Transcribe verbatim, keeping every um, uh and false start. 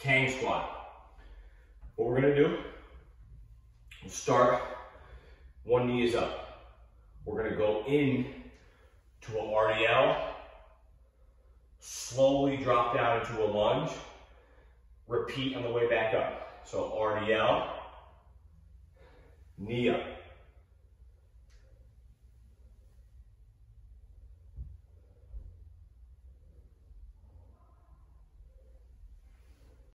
Kang Squat. What we're gonna do, we'll start, one knee is up. We're gonna go in to an R D L, slowly drop down into a lunge, repeat on the way back up. So R D L, knee up.